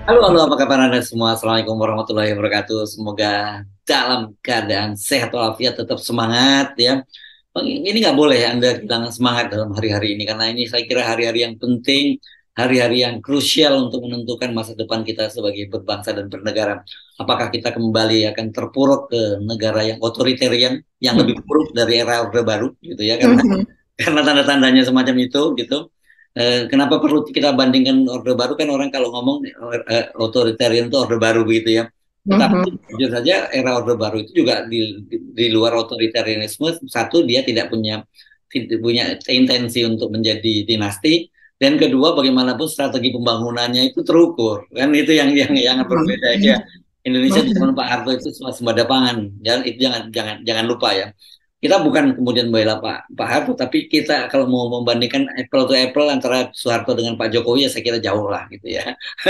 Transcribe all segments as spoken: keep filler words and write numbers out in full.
Halo, halo, apa kabar Anda semua? Assalamualaikum warahmatullahi wabarakatuh. Semoga dalam keadaan sehat walafiat, tetap semangat ya. Bang, ini nggak boleh Anda kehilangan semangat dalam hari-hari ini, karena ini saya kira hari-hari yang penting, hari-hari yang krusial untuk menentukan masa depan kita sebagai berbangsa dan bernegara. Apakah kita kembali akan terpuruk ke negara yang otoritarian, yang lebih buruk dari era Orde Baru, gitu ya? Karena Mhm. karena tanda-tandanya semacam itu gitu. Eh, kenapa perlu kita bandingkan Orde Baru? Kan orang kalau ngomong eh, otoritarian itu Orde Baru begitu ya. Tetapi Mhm. jujur saja era Orde Baru itu juga di, di, di luar otoritarianisme, satu dia tidak punya tidak punya intensi untuk menjadi dinasti, dan kedua bagaimanapun strategi pembangunannya itu terukur, kan itu yang yang yang berbeda ya. Indonesia di zaman Pak Harto itu swasembada pangan, dan itu jangan jangan jangan lupa ya. Kita bukan kemudian membela Pak Pak Harto, tapi kita kalau mau membandingkan apple to apple antara Soeharto dengan Pak Jokowi, ya saya kira jauh lah gitu ya.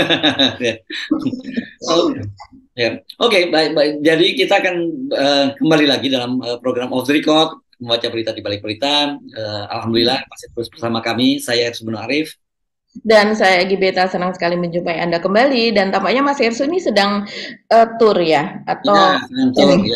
Oke, ya. Oke, baik, baik. Jadi kita akan eh, kembali lagi dalam eh, program Off the Record, membaca berita di balik berita. Eh, Alhamdulillah masih terus bersama kami. Saya Subnu Arif. Dan saya Gibeta senang sekali menjumpai Anda kembali dan tampaknya Mas Ersu ini sedang eh, tour ya Ya, atau sedang tur, ini. ya.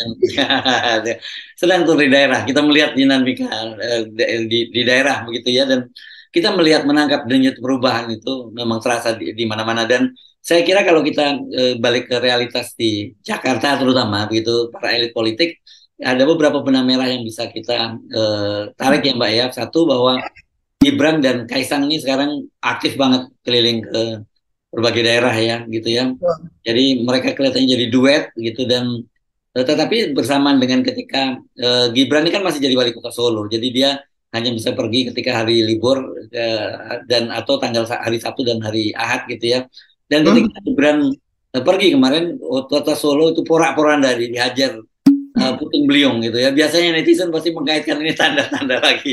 Sedang tur di daerah. Kita melihat dinamika eh, di, di daerah begitu ya, dan kita melihat menangkap denyut perubahan itu memang terasa di, di mana-mana. Dan saya kira kalau kita eh, balik ke realitas di Jakarta terutama begitu, para elit politik, ada beberapa benang merah yang bisa kita eh, tarik ya Mbak ya. Satu, bahwa Gibran dan Kaisang ini sekarang aktif banget keliling ke berbagai daerah ya gitu ya. Jadi mereka kelihatannya jadi duet gitu, dan eh, tetapi bersamaan dengan ketika eh, Gibran ini kan masih jadi wali kota Solo. Jadi dia hanya bisa pergi ketika hari libur, eh, dan atau tanggal sa- hari Sabtu dan hari Ahad gitu ya. Dan ketika Mhm. Gibran eh, pergi kemarin, oh, kota Solo itu porak-poranda di- dihajar eh, puting beliung gitu ya. Biasanya netizen pasti mengkaitkan ini tanda-tanda lagi.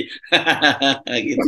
Gitu.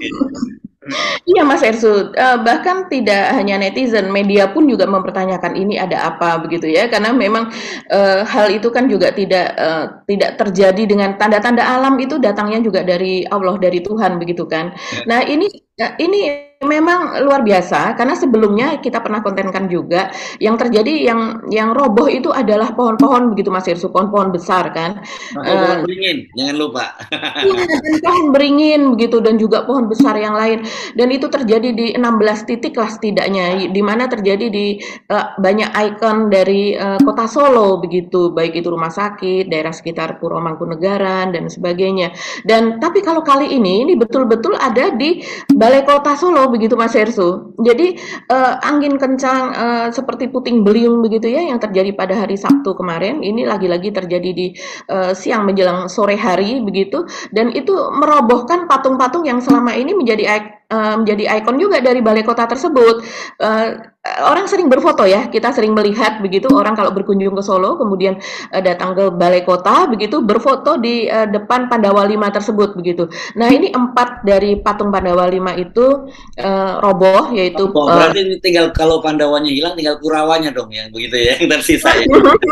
Iya Mas Ersu, Eh, bahkan tidak hanya netizen, media pun juga mempertanyakan ini ada apa begitu ya, karena memang eh, hal itu kan juga tidak eh, tidak terjadi dengan tanda-tanda alam itu datangnya juga dari Allah, dari Tuhan begitu kan. Ya. Nah ini eh, ini memang luar biasa karena sebelumnya kita pernah kontenkan juga yang terjadi yang yang roboh itu adalah pohon-pohon begitu Mas Ersu, pohon-pohon besar kan. Oh, Eh, pohon beringin, jangan lupa. Iya, dan pohon beringin begitu dan juga pohon besar yang lain. Dan itu terjadi di enam belas titik lah setidaknya, di mana terjadi di eh, banyak ikon dari eh, kota Solo begitu, baik itu rumah sakit, daerah sekitar Puro Mangkunegaran dan sebagainya. Dan tapi kalau kali ini ini betul-betul ada di Balai Kota Solo begitu Mas Hersu. Jadi eh, angin kencang eh, seperti puting beliung begitu ya yang terjadi pada hari Sabtu kemarin, ini lagi-lagi terjadi di eh, siang menjelang sore hari begitu dan itu merobohkan patung-patung yang selama ini menjadi ik- eh, menjadi ikon juga dari balai kota tersebut. Eh, Orang sering berfoto ya, kita sering melihat begitu orang kalau berkunjung ke Solo, kemudian eh, datang ke balai kota begitu berfoto di eh, depan Pandawa lima tersebut begitu. Nah ini empat dari patung Pandawa lima itu eh, roboh, yaitu Oh, eh, berarti ini tinggal kalau Pandawanya hilang, tinggal Kurawanya dong yang begitu ya, yang tersisa ya.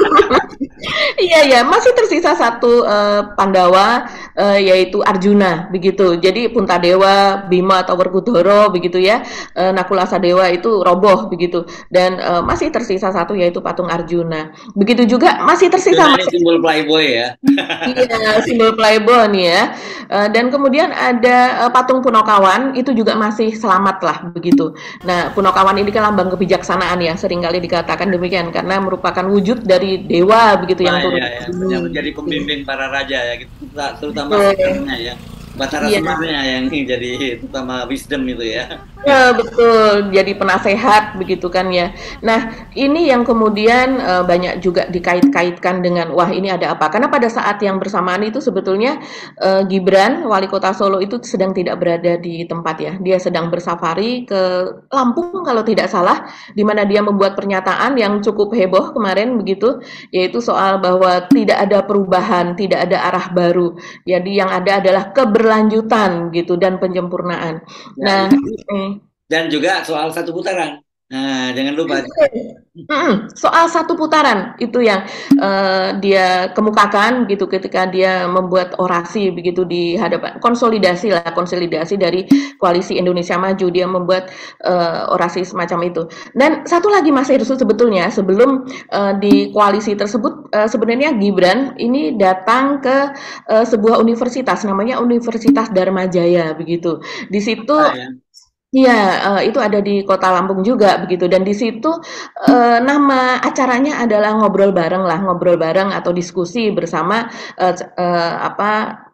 Iya ya, masih tersisa satu eh, Pandawa eh, yaitu Arjuna begitu. Jadi Puntadewa, Bima atau Werkudara begitu ya. Eh, Nakula Sadewa itu roboh begitu. Dan eh, masih tersisa satu yaitu patung Arjuna. Begitu juga masih tersisa Arjuna ini masih simbol Playboy ya. iya, simbol Playboy nih ya. Eh, dan kemudian ada eh, patung Punokawan itu juga masih selamat lah begitu. Nah, Punokawan ini kan lambang kebijaksanaan ya, seringkali dikatakan demikian karena merupakan wujud dari dewa begitu Wah, yang turun iya, ke ya, yang bumi. menjadi Gitu. pembimbing para raja ya, gitu. Terutama Betul. Semarnya ya. Batara Iya. Semarnya yang jadi terutama wisdom itu ya. Ya, betul, jadi penasehat begitu kan ya. Nah, ini yang kemudian eh, banyak juga dikait-kaitkan dengan wah ini ada apa? Karena pada saat yang bersamaan itu sebetulnya eh, Gibran, wali kota Solo itu sedang tidak berada di tempat ya. Dia sedang bersafari ke Lampung kalau tidak salah, di mana dia membuat pernyataan yang cukup heboh kemarin begitu, yaitu soal bahwa tidak ada perubahan, tidak ada arah baru. Jadi yang ada adalah keberlanjutan gitu dan penyempurnaan. Ya, Nah, iya. ini Dan juga soal satu putaran. Nah, jangan lupa. Mhm, soal satu putaran itu yang, eee, dia kemukakan gitu ketika dia membuat orasi begitu di hadapan konsolidasi lah, konsolidasi dari Koalisi Indonesia Maju, dia membuat, eee, orasi semacam itu. Dan satu lagi Mas Irsu sebetulnya sebelum, eee, di koalisi tersebut, eee, sebenarnya Gibran ini datang ke, eee, sebuah universitas namanya Universitas Dharma Jaya begitu. Di situ Apa ya? iya, eee, itu ada di Kota Lampung juga begitu dan di situ, eee, nama acaranya adalah ngobrol bareng lah, ngobrol bareng atau diskusi bersama, eee, ce eee, apa,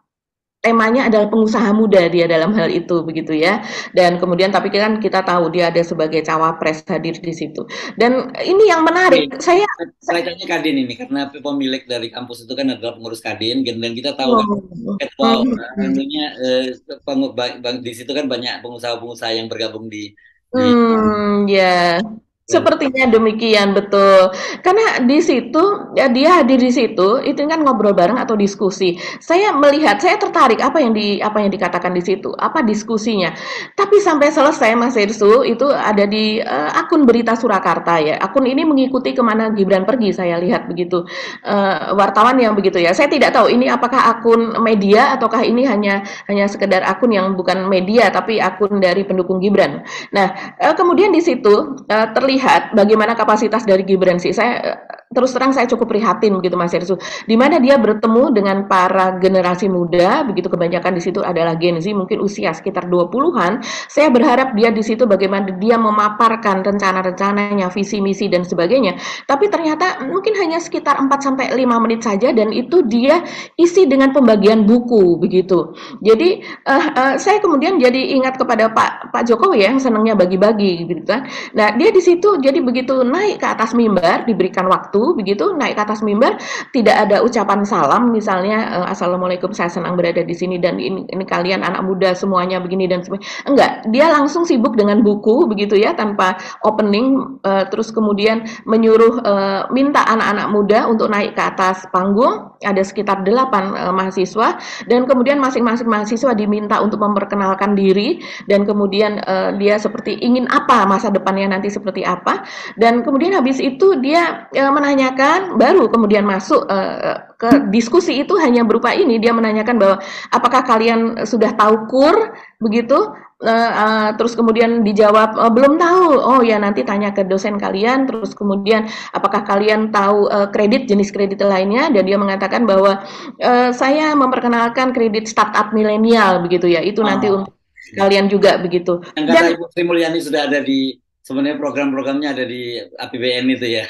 temanya adalah pengusaha muda dia dalam hal itu begitu ya. Dan kemudian tapi kan kita tahu dia ada sebagai cawapres hadir di situ. Dan ini yang Oke, menarik, saya sa saya tanya Kadin ini karena pemilik dari kampus itu kan adalah pengurus Kadin dan kita tahu kan oh, ketua mhm, anunya eh, pengu- ba- ba- di situ kan banyak pengusaha-pengusaha yang bergabung di di mmm, ya. Sepertinya demikian, betul. Karena di situ, ya dia hadir di situ, itu kan ngobrol bareng atau diskusi. Saya melihat, saya tertarik apa yang di apa yang dikatakan di situ, apa diskusinya. Tapi sampai selesai Mas Irsu, itu ada di eh, akun Berita Surakarta ya. Akun ini mengikuti kemana Gibran pergi, saya lihat begitu. Eh, wartawan yang begitu ya. Saya tidak tahu ini apakah akun media ataukah ini hanya hanya sekedar akun yang bukan media tapi akun dari pendukung Gibran. Nah, eee, kemudian di situ, eee, terlihat bagaimana kapasitas dari Gibran sih. Saya, eee, terus terang saya cukup prihatin begitu Mas Irsu, di mana dia bertemu dengan para generasi muda, begitu kebanyakan di situ adalah Gen Z, mungkin usia sekitar dua puluhan-an. Saya berharap dia di situ bagaimana dia memaparkan rencana-rencananya, visi misi dan sebagainya. Tapi ternyata mungkin hanya sekitar empat sampai lima menit saja dan itu dia isi dengan pembagian buku begitu. Jadi eh, eh, saya kemudian jadi ingat kepada Pak Pak Jokowi ya yang senangnya bagi-bagi gitu kan. Nah dia di situ jadi begitu naik ke atas mimbar diberikan waktu begitu naik ke atas mimbar tidak ada ucapan salam misalnya eh, assalamualaikum saya senang berada di sini dan ini, ini kalian anak muda semuanya begini dan sebagainya. Enggak, dia langsung sibuk dengan buku begitu ya tanpa opening eh, terus kemudian menyuruh eh, minta anak-anak muda untuk naik ke atas panggung ada sekitar delapan eh, mahasiswa dan kemudian masing-masing mahasiswa diminta untuk memperkenalkan diri dan kemudian uh, dia seperti ingin apa masa depannya nanti seperti apa dan kemudian habis itu dia uh, menanyakan baru kemudian masuk uh, ke diskusi itu hanya berupa ini dia menanyakan bahwa apakah kalian sudah tahu kur begitu uh, uh, terus kemudian dijawab oh, belum tahu oh ya nanti tanya ke dosen kalian terus kemudian apakah kalian tahu uh, kredit jenis kredit lainnya dan dia mengatakan bahwa uh, saya memperkenalkan kredit startup milenial begitu ya itu nanti oh, untuk kalian juga begitu yang kata dan Ibu Sri Mulyani sudah ada di sebenarnya program-programnya ada di A P B N itu ya.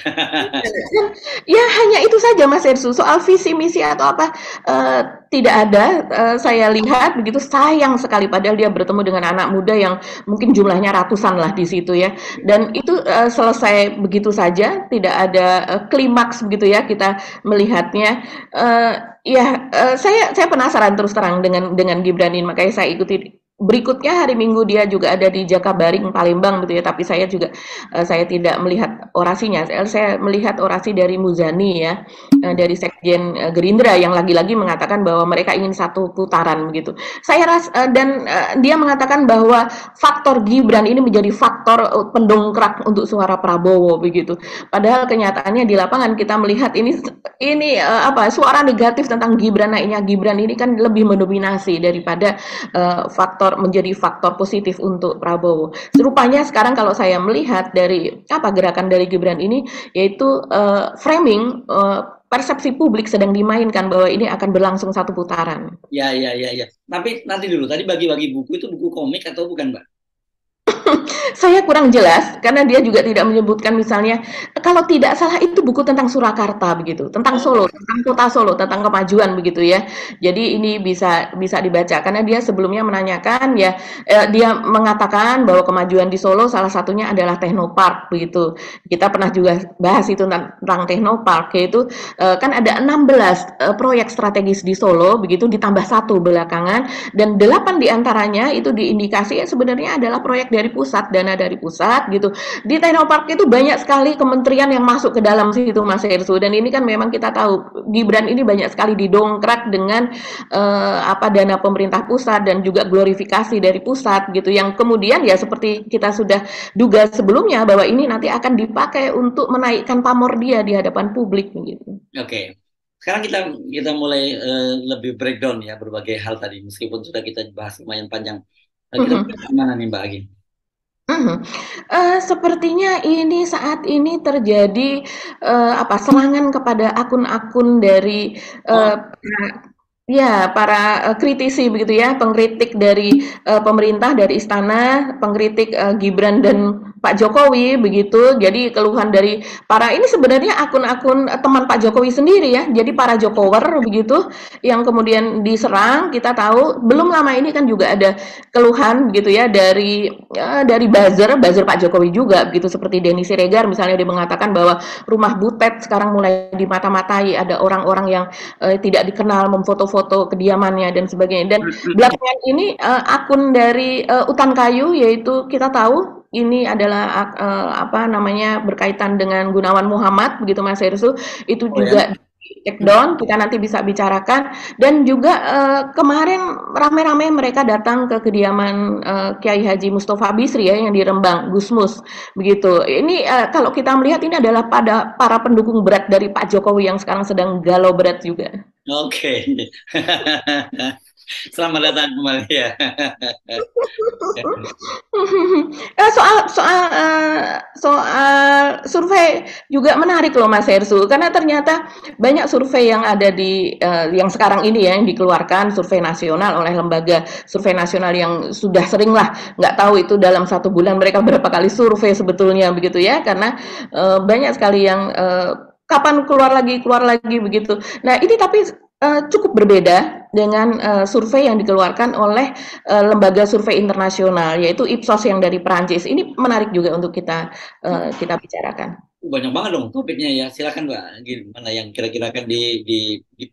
ya hanya itu saja Mas Ersu soal visi misi atau apa uh, tidak ada uh, saya lihat begitu sayang sekali padahal dia bertemu dengan anak muda yang mungkin jumlahnya ratusan lah di situ ya dan itu uh, selesai begitu saja tidak ada uh, klimaks begitu ya kita melihatnya uh, ya uh, saya saya penasaran terus terang dengan dengan Gibran ini makanya saya ikuti berikutnya hari Minggu dia juga ada di Jakabaring Palembang gitu ya tapi saya juga uh, saya tidak melihat orasinya saya, saya melihat orasi dari Muzani ya uh, dari Sekjen uh, Gerindra yang lagi-lagi mengatakan bahwa mereka ingin satu putaran begitu saya ras uh, dan uh, dia mengatakan bahwa faktor Gibran ini menjadi faktor uh, pendongkrak untuk suara Prabowo begitu padahal kenyataannya di lapangan kita melihat ini ini uh, apa suara negatif tentang Gibran naiknya Gibran ini kan lebih mendominasi daripada uh, faktor menjadi faktor positif untuk Prabowo. Serupanya sekarang kalau saya melihat dari apa gerakan dari Gibran ini yaitu uh, framing uh, persepsi publik sedang dimainkan bahwa ini akan berlangsung satu putaran. Ya, ya, ya, ya. Tapi nanti dulu, tadi bagi-bagi buku itu buku komik atau bukan, Mbak? Saya kurang jelas karena dia juga tidak menyebutkan misalnya kalau tidak salah itu buku tentang Surakarta begitu, tentang Oh, Solo, tentang kota Solo, tentang kemajuan begitu ya. Jadi ini bisa bisa dibaca karena dia sebelumnya menanyakan ya eh, dia mengatakan bahwa kemajuan di Solo salah satunya adalah Technopark begitu. Kita pernah juga bahas itu tentang, tentang Technopark yaitu eh, kan ada enam belas eh, proyek strategis di Solo begitu ditambah satu belakangan dan delapan diantaranya itu diindikasi ya, sebenarnya adalah proyek dari pusat, dana dari pusat gitu. Di Teknopark itu banyak sekali kementerian yang masuk ke dalam situ Mas Hersu, dan ini kan memang kita tahu Gibran ini banyak sekali didongkrak dengan eh, apa dana pemerintah pusat dan juga glorifikasi dari pusat gitu, yang kemudian ya seperti kita sudah duga sebelumnya bahwa ini nanti akan dipakai untuk menaikkan pamor dia di hadapan publik gitu. Oke. Sekarang kita kita mulai uh, lebih breakdown ya berbagai hal tadi, meskipun sudah kita bahas lumayan panjang. Nah, kita Mhm. mulai dari mana nih Mbak Agi? Mhm. Eee, sepertinya ini saat ini terjadi, eee, apa, serangan kepada akun-akun dari, eee, Oh, para ya, para, eee, kritisi begitu ya, pengkritik dari, eee, pemerintah, dari istana, pengkritik, eee, Gibran dan Pak Jokowi begitu. Jadi keluhan dari para ini sebenarnya akun-akun, eee, teman Pak Jokowi sendiri ya, jadi para Jokower begitu, yang kemudian diserang. Kita tahu belum lama ini kan juga ada keluhan begitu ya dari ya, dari buzzer, buzzer Pak Jokowi juga begitu, seperti Denny Siregar misalnya, dia mengatakan bahwa rumah Butet sekarang mulai dimata-matai, ada orang-orang yang uh, tidak dikenal memfoto-foto kediamannya dan sebagainya. Dan belakangan ini uh, akun dari uh, Utan Kayu, yaitu kita tahu ini adalah uh, apa namanya berkaitan dengan Gunawan Muhammad begitu Mas Hersu, itu oh ya. juga take down, kita nanti bisa bicarakan. Dan juga uh, kemarin rame-rame mereka datang ke kediaman uh, Kiai Haji Mustafa Bisri ya yang di Rembang, Gusmus begitu. Ini uh, kalau kita melihat ini adalah pada para pendukung berat dari Pak Jokowi yang sekarang sedang galau berat juga. Oke. Selamat datang kembali ya. Eh, soal soal eh, soal survei juga menarik loh Mas Hersu, karena ternyata banyak survei yang ada di eh, yang sekarang ini ya yang dikeluarkan survei nasional oleh lembaga survei nasional yang sudah sering lah, nggak tahu itu dalam satu bulan mereka berapa kali survei sebetulnya begitu ya, karena eh, banyak sekali yang eh, kapan keluar lagi keluar lagi begitu. Nah ini tapi eh, cukup berbeda dengan eh, survei yang dikeluarkan oleh uh, lembaga survei internasional, yaitu Ipsos yang dari Perancis. Ini menarik juga untuk kita uh, kita bicarakan. Banyak banget dong topiknya ya. Silakan Mbak, gimana yang kira-kira akan di di, di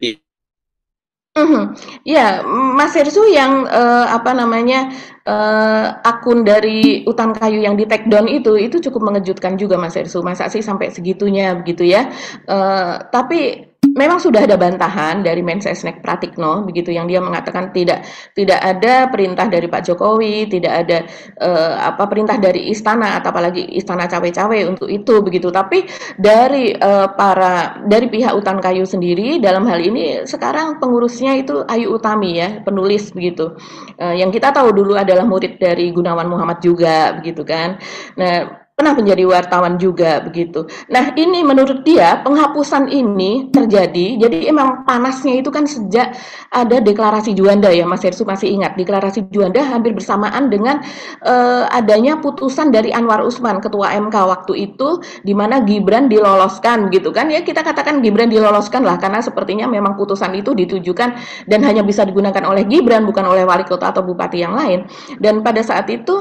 Mhm. Ya, Mas Hersu yang uh, apa namanya uh, akun dari Utan Kayu yang di take down itu itu cukup mengejutkan juga Mas Hersu. Masa sih sampai segitunya begitu ya? Uh, tapi memang sudah ada bantahan dari Mensesnek Pratikno begitu, yang dia mengatakan tidak tidak ada perintah dari Pak Jokowi, tidak ada uh, apa perintah dari istana atau apalagi istana cawe-cawe untuk itu begitu. Tapi dari uh, para dari pihak Utan Kayu sendiri dalam hal ini sekarang pengurusnya itu Ayu Utami ya, penulis begitu. Uh, yang kita tahu dulu adalah murid dari Gunawan Muhammad juga begitu kan. Nah, pernah menjadi wartawan juga begitu. Nah, ini menurut dia penghapusan ini terjadi. Jadi emang panasnya itu kan sejak ada deklarasi Juanda ya, Mas Hersu masih ingat deklarasi Juanda hampir bersamaan dengan uh, adanya putusan dari Anwar Usman ketua M K waktu itu, di mana Gibran diloloskan gitu kan ya, kita katakan Gibran diloloskan lah karena sepertinya memang putusan itu ditujukan dan hanya bisa digunakan oleh Gibran bukan oleh wali kota atau bupati yang lain. Dan pada saat itu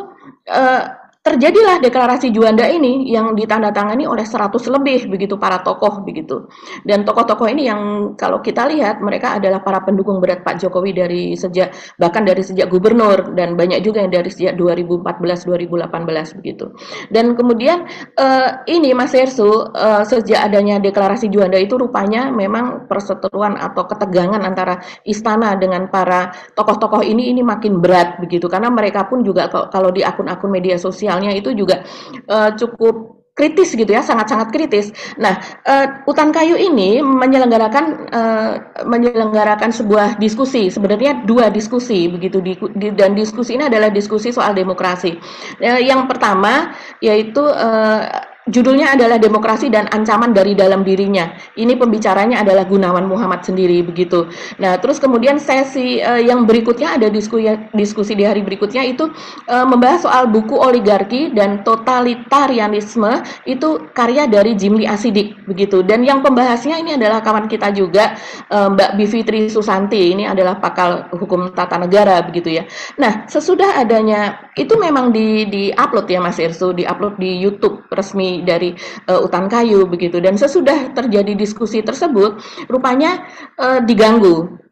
uh, terjadilah deklarasi Juanda ini yang ditandatangani oleh seratus lebih begitu para tokoh begitu. Dan tokoh-tokoh ini yang kalau kita lihat mereka adalah para pendukung berat Pak Jokowi dari sejak bahkan dari sejak gubernur, dan banyak juga yang dari sejak dua ribu empat belas dua ribu delapan belas begitu. Dan kemudian uh, ini Mas Hersu, uh, sejak adanya deklarasi Juanda itu rupanya memang perseteruan atau ketegangan antara istana dengan para tokoh-tokoh ini ini makin berat begitu, karena mereka pun juga kalau di akun-akun media sosial itu juga uh, cukup kritis gitu ya, sangat-sangat kritis. Nah, uh, Utan Kayu ini menyelenggarakan uh, menyelenggarakan sebuah diskusi, sebenarnya dua diskusi begitu, di, di, dan diskusi ini adalah diskusi soal demokrasi. Uh, yang pertama yaitu uh, judulnya adalah Demokrasi dan Ancaman dari Dalam Dirinya. Ini pembicaranya adalah Gunawan Muhammad sendiri begitu. Nah, terus kemudian sesi uh, yang berikutnya ada diskusi diskusi di hari berikutnya itu uh, membahas soal buku Oligarki dan Totalitarianisme, itu karya dari Jimli Asidik begitu. Dan yang pembahasnya ini adalah kawan kita juga uh, Mbak Bivitri Susanti. Ini adalah pakar hukum tata negara begitu ya. Nah, sesudah adanya itu memang di di upload ya Mas Irsu, di upload di YouTube resmi dari uh, Utan Kayu begitu. Dan sesudah terjadi diskusi tersebut rupanya uh, diganggu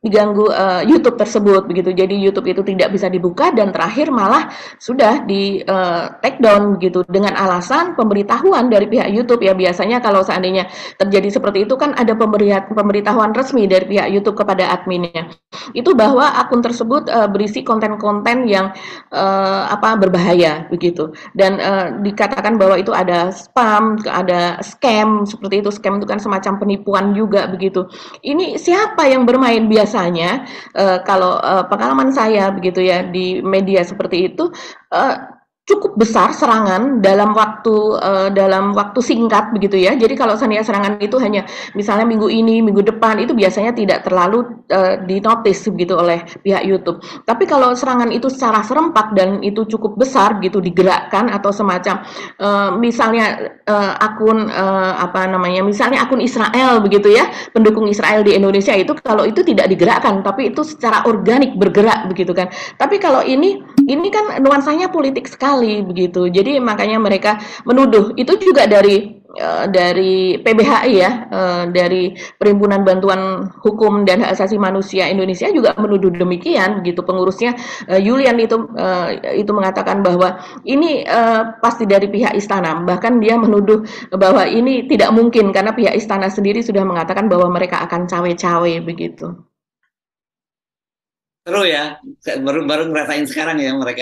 diganggu uh, YouTube tersebut begitu. Jadi YouTube itu tidak bisa dibuka dan terakhir malah sudah di uh, take down begitu dengan alasan pemberitahuan dari pihak YouTube ya. Biasanya kalau seandainya terjadi seperti itu kan ada pemberitahuan resmi dari pihak YouTube kepada adminnya. Itu bahwa akun tersebut uh, berisi konten-konten yang uh, apa berbahaya begitu. Dan uh, dikatakan bahwa itu ada spam, ada scam seperti itu. Scam itu kan semacam penipuan juga begitu. Ini siapa yang bermain biasa? Biasanya uh, kalau uh, pengalaman saya begitu ya di media seperti itu uh, cukup besar serangan dalam waktu uh, dalam waktu singkat begitu ya. Jadi kalau seandainya serangan itu hanya misalnya minggu ini, minggu depan itu biasanya tidak terlalu uh, dinotis begitu oleh pihak YouTube. Tapi kalau serangan itu secara serempak dan itu cukup besar gitu digerakkan atau semacam uh, misalnya uh, akun uh, apa namanya misalnya akun Israel begitu ya, pendukung Israel di Indonesia itu kalau itu tidak digerakkan tapi itu secara organik bergerak begitu kan. Tapi kalau ini ini kan nuansanya politik sekali begitu. Jadi makanya mereka menuduh itu juga dari uh, dari P B H I ya, uh, dari Perhimpunan Bantuan Hukum dan Hak Asasi Manusia Indonesia juga menuduh demikian begitu. Pengurusnya uh, Yulian itu uh, itu mengatakan bahwa ini uh, pasti dari pihak istana. Bahkan dia menuduh bahwa ini tidak mungkin karena pihak istana sendiri sudah mengatakan bahwa mereka akan cawe-cawe begitu. Seru ya, baru baru ngerasain sekarang ya mereka.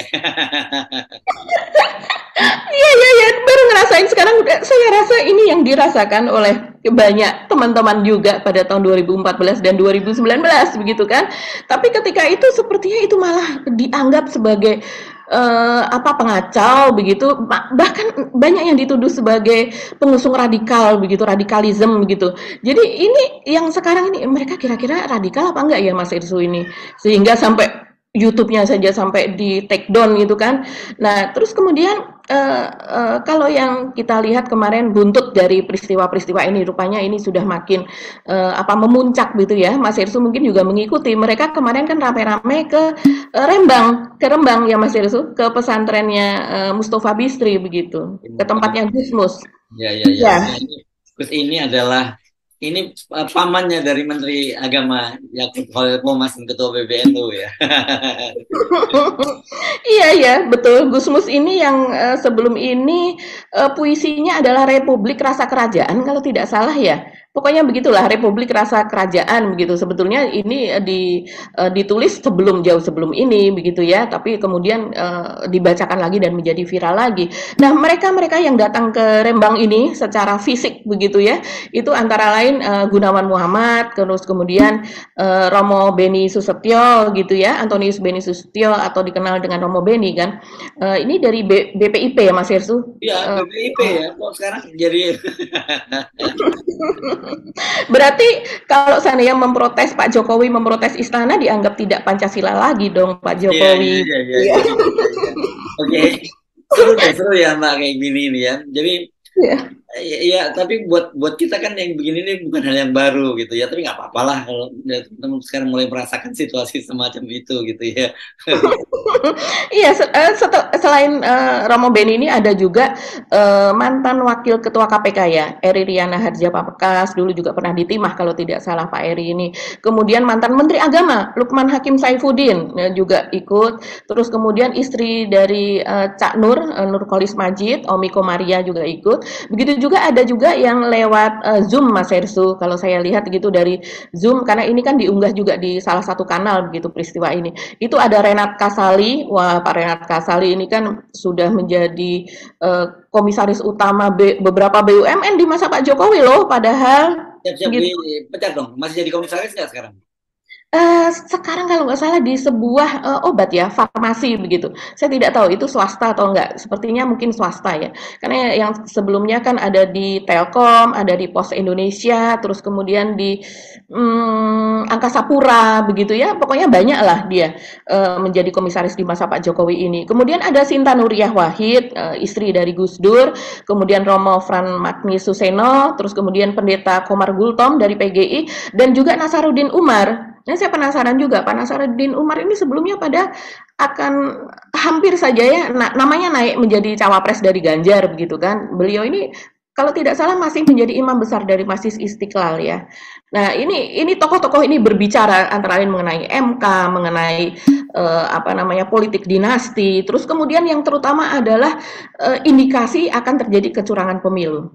Iya iya iya, baru ngerasain sekarang. Saya rasa ini yang dirasakan oleh banyak teman-teman juga pada tahun dua ribu empat belas dan dua ribu sembilan belas begitu kan. Tapi ketika itu sepertinya itu malah dianggap sebagai uh, apa pengacau begitu, bahkan banyak yang dituduh sebagai pengusung radikal begitu, radikalisme begitu. Jadi ini yang sekarang ini mereka kira-kira radikal apa enggak ya Mas Irsu ini, sehingga sampai YouTube-nya saja sampai di take down gitu kan. Nah terus kemudian uh, uh, kalau yang kita lihat kemarin buntut dari peristiwa-peristiwa ini rupanya ini sudah makin uh, apa memuncak gitu ya. Mas Irsu mungkin juga mengikuti. Mereka kemarin kan rame-rame ke uh, Rembang, ke Rembang ya Mas Irsu, ke pesantrennya uh, Mustafa Bisri begitu, ke tempatnya Gusmus. Ya ya ya. ya. Gus ini adalah ini uh, pamannya dari Menteri Agama Yakut Khalil Qomas dan Ketua P B N U ya. Iya ya, betul. Gusmus ini yang uh, sebelum ini uh, puisinya adalah Republik Rasa Kerajaan kalau tidak salah ya. Pokoknya begitulah, Republik Rasa Kerajaan begitu. Sebetulnya ini uh, di uh, ditulis sebelum jauh sebelum ini begitu ya, tapi kemudian uh, dibacakan lagi dan menjadi viral lagi. Nah, mereka-mereka yang datang ke Rembang ini secara fisik begitu ya, itu antara lain uh, Gunawan Muhammad, terus kemudian uh, Romo Beni Susetio gitu ya, Antonius Beni Susetio atau dikenal dengan Romo Beni kan. Uh, ini dari B P I P ya Mas Irsu? Iya, B P I P uh, ya. Kok sekarang jadi berarti kalau seandainya memprotes Pak Jokowi, memprotes istana dianggap tidak Pancasila lagi dong Pak Jokowi. Iya, iya, iya. Oke, seru ya, seru ya Mbak kayak gini nih ya. Jadi yeah. Ya, tapi buat buat kita kan yang begini ini bukan hal yang baru gitu ya. Tapi nggak apa-apa lah kalau teman-teman sekarang mulai merasakan situasi semacam itu gitu ya. Iya, selain uh, Romo Beni ini ada juga uh, mantan wakil ketua K P K ya, Eri Riana Harja Pamekasan, dulu juga pernah ditimah kalau tidak salah Pak Eri ini. Kemudian mantan Menteri Agama Lukman Hakim Saifuddin ya, juga ikut. Terus kemudian istri dari uh, Cak Nur, uh, Nurkolis Majid, Omi Komaria juga ikut. Begitu juga ada juga yang lewat uh, Zoom Mas Hersu, kalau saya lihat gitu dari Zoom, karena ini kan diunggah juga di salah satu kanal begitu peristiwa ini. Itu ada Renat Kasali, wah Pak Renat Kasali ini kan sudah menjadi uh, komisaris utama B, beberapa B U M N di masa Pak Jokowi loh, padahal siap-siap gitu. Dipecat dong, masih jadi komisaris nggak sekarang? Uh, sekarang kalau nggak salah di sebuah uh, obat ya, farmasi begitu. Saya tidak tahu itu swasta atau enggak. Sepertinya mungkin swasta ya. Karena yang sebelumnya kan ada di Telkom, ada di Pos Indonesia, terus kemudian di um, Angkasa Pura begitu ya. Pokoknya banyak lah dia uh, menjadi komisaris di masa Pak Jokowi ini. Kemudian ada Sinta Nuriyah Wahid, uh, istri dari Gus Dur. Kemudian Romo Fran Magni Suseno, terus kemudian Pendeta Komar Gultom dari P G I, dan juga Nasaruddin Umar. Nah, saya penasaran juga, Pak Nasaruddin Umar ini sebelumnya pada akan hampir saja ya, na namanya naik menjadi cawapres dari Ganjar begitu kan. Beliau ini kalau tidak salah masih menjadi imam besar dari Masjid Istiqlal ya. Nah, ini ini tokoh-tokoh ini berbicara antara lain mengenai M K, mengenai eh, apa namanya politik dinasti, terus kemudian yang terutama adalah eh, indikasi akan terjadi kecurangan pemilu.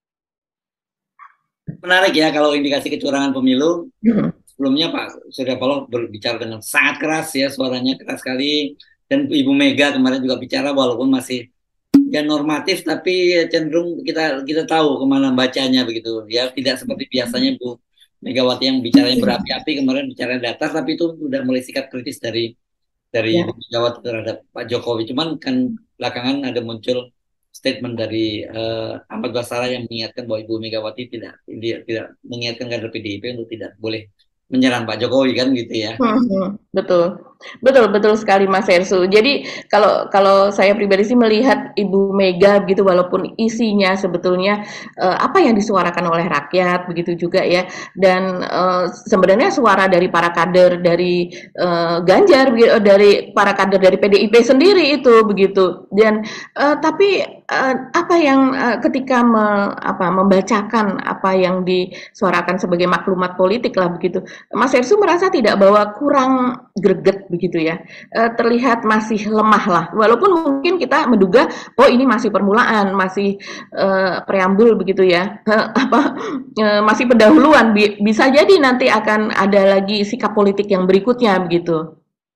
Menarik ya kalau indikasi kecurangan pemilu. Mhm. Sebelumnya Pak Surya Paloh berbicara dengan sangat keras ya, suaranya keras sekali. Dan Ibu Mega kemarin juga bicara walaupun masih ya normatif, tapi ya cenderung kita kita tahu kemana bacanya begitu ya, tidak seperti biasanya Bu Megawati yang bicaranya berapi-api, kemarin bicara datar, tapi itu sudah mulai sikap kritis dari dari Ya. Ibu Megawati terhadap Pak Jokowi. Cuman kan belakangan ada muncul statement dari uh, Ahmad Basara yang mengingatkan bahwa Ibu Megawati tidak tidak, tidak mengingatkan kader P D I P untuk tidak boleh menyerang Pak Jokowi kan gitu ya. Mhm, betul. Betul betul sekali Mas Ersu. Jadi kalau kalau saya pribadi sih melihat Ibu Mega begitu walaupun isinya sebetulnya eh, apa yang disuarakan oleh rakyat begitu juga ya dan eh, sebenarnya suara dari para kader dari eh, Ganjar begitu, eh, dari para kader dari P D I P sendiri itu begitu dan eh, tapi eh, apa yang eh, ketika me, apa membacakan apa yang disuarakan sebagai maklumat politik lah begitu Mas Ersu merasa tidak bahwa kurang greget begitu ya, e, terlihat masih lemah lah. Walaupun mungkin kita menduga, oh ini masih permulaan, masih e, preambul begitu ya, e, apa e, masih pendahuluan. Bisa jadi nanti akan ada lagi sikap politik yang berikutnya begitu.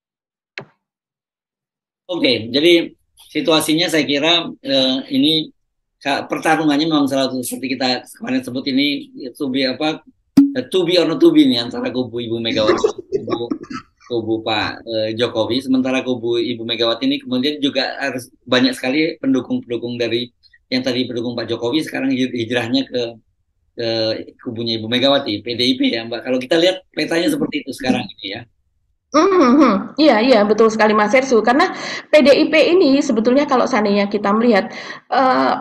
Oke, jadi situasinya saya kira eh, ini pertarungannya memang selalu seperti kita kemarin sebut ini to be apa to be or not to be nih antara kubu Ibu Megawati kubu kubu Pak eh, Jokowi, sementara kubu Ibu Megawati ini kemudian juga harus banyak sekali pendukung-pendukung dari yang tadi pendukung Pak Jokowi sekarang hijrahnya ke ke kubunya Ibu Megawati, P D I P ya Mbak. Kalau kita lihat petanya seperti itu sekarang ini ya. Mhm, iya iya betul sekali Mas Ersu karena P D I P ini sebetulnya kalau seandainya kita melihat uh,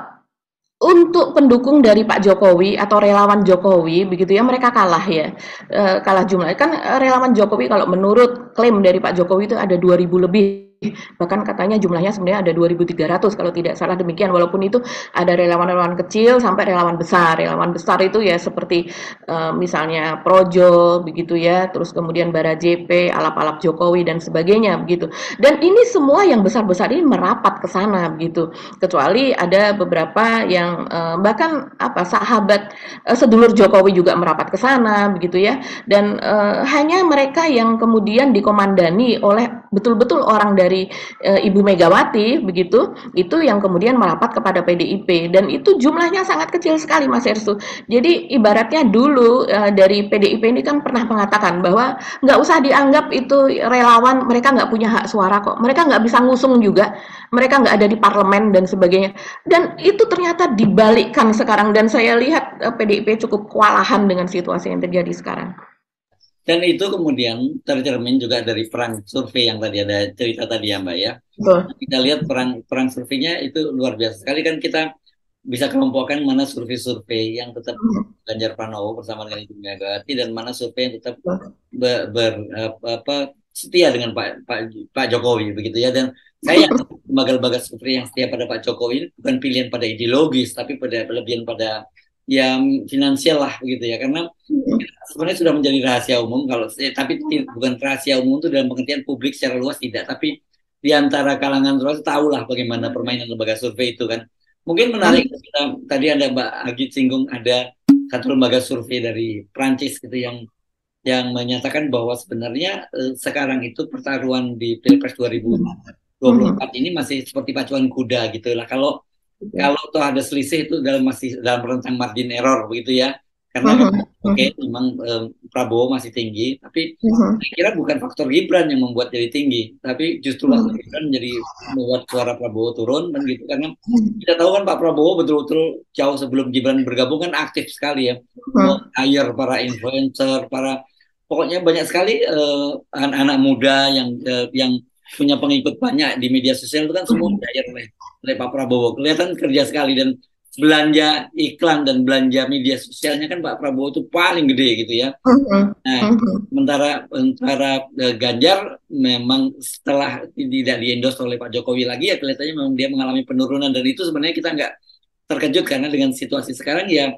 untuk pendukung dari Pak Jokowi atau relawan Jokowi begitu ya mereka kalah ya uh, kalah jumlah kan uh, relawan Jokowi kalau menurut klaim dari Pak Jokowi itu ada dua ribu lebih bahkan katanya jumlahnya sebenarnya ada dua ribu tiga ratus kalau tidak salah demikian walaupun itu ada relawan-relawan kecil sampai relawan besar relawan besar itu ya seperti uh, misalnya Projo begitu ya terus kemudian Bara J P alap-alap Jokowi dan sebagainya begitu dan ini semua yang besar-besar ini merapat ke sana begitu kecuali ada beberapa yang uh, bahkan apa sahabat uh, sedulur Jokowi juga merapat ke sana begitu ya dan uh, hanya mereka yang kemudian dikomandani oleh betul-betul orang dari e, Ibu Megawati begitu itu yang kemudian merapat kepada P D I P dan itu jumlahnya sangat kecil sekali Mas Ersu. Jadi ibaratnya dulu e, dari P D I P ini kan pernah mengatakan bahwa nggak usah dianggap itu relawan mereka nggak punya hak suara kok mereka nggak bisa ngusung juga mereka nggak ada di parlemen dan sebagainya dan itu ternyata dibalikkan sekarang dan saya lihat e, P D I P cukup kewalahan dengan situasi yang terjadi sekarang. Dan itu kemudian tercermin juga dari perang survei yang tadi ada cerita tadi ya Mbak ya. Betul. Kita lihat perang perang surveinya itu luar biasa sekali kan kita bisa kelompokkan mana survei-survei yang tetap Ganjar Pranowo bersama dengan Ibu Megawati dan mana survei yang tetap ber, ber apa setia dengan Pak Pak Pak Jokowi begitu ya dan saya lembaga-lembaga survei yang setia pada Pak Jokowi bukan pilihan pada ideologis tapi pada pelebihan pada yang finansial lah gitu ya karena sebenarnya sudah menjadi rahasia umum kalau eh, tapi bukan rahasia umum itu dalam pengertian publik secara luas tidak tapi di antara kalangan luas tahu lah bagaimana permainan lembaga survei itu kan mungkin menarik kita, tadi ada Mbak Agit singgung ada satu lembaga survei dari Prancis gitu yang yang menyatakan bahwa sebenarnya eh, sekarang itu pertaruhan di Pilpres dua ribu dua puluh empat ini masih seperti pacuan kuda gitu lah kalau kalau tuh ada selisih itu dalam masih dalam rentang margin error begitu ya karena kan oke okay, memang um, Prabowo masih tinggi tapi saya kira bukan faktor Gibran yang membuat jadi tinggi tapi justru faktor Gibran menjadi membuat suara Prabowo turun dan gitu karena kita tahu kan Pak Prabowo betul-betul jauh sebelum Gibran bergabung kan aktif sekali ya hire para influencer para pokoknya banyak sekali uh, anak-anak muda yang uh, yang punya pengikut banyak di media sosial itu kan semua di-hire oleh oleh Pak Prabowo. Kelihatan kerja sekali dan belanja iklan dan belanja media sosialnya kan Pak Prabowo itu paling gede gitu ya. Nah, sementara sementara Ganjar memang setelah tidak di-endorse oleh Pak Jokowi lagi ya kelihatannya memang dia mengalami penurunan dan itu sebenarnya kita nggak terkejut karena dengan situasi sekarang ya